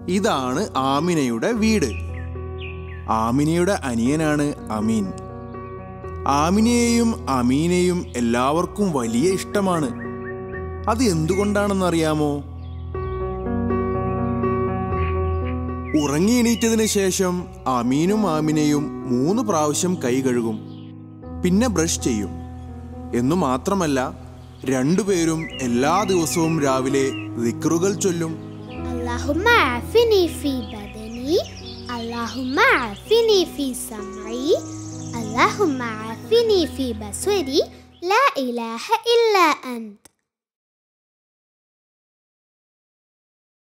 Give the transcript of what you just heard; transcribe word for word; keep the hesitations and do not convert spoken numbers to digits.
ഇതാണ് ആമിനയുടെ വീട്. ആമിനയുടെ അനിയനാണ് അമീൻ. ആമിനയെയും അമീനെയും എല്ലാവർക്കും വലിയ ഇഷ്ടമാണ്. അത് എന്തുകൊണ്ടാണെന്നറിയാമോ? ഉറങ്ങി എണീറ്റതിന് ശേഷം അമീനും ആമിനയും മൂന്ന് പ്രാവശ്യം കൈ കഴുകും, പിന്നെ ബ്രഷ് ചെയ്യും. എന്നു മാത്രമല്ല, രണ്ടുപേരും എല്ലാ ദിവസവും രാവിലെ ദിക്റുകൾ ചൊല്ലും. അല്ലാഹുമ്മ ആഫിനി ഫീ ബദനി, അല്ലാഹുമ്മ ആഫിനി ഫീ സമഇ, അല്ലാഹുമ്മ ആഫിനി ഫീ ബസ്വരി, ലാ ഇലാഹ ഇല്ലാ അൻത.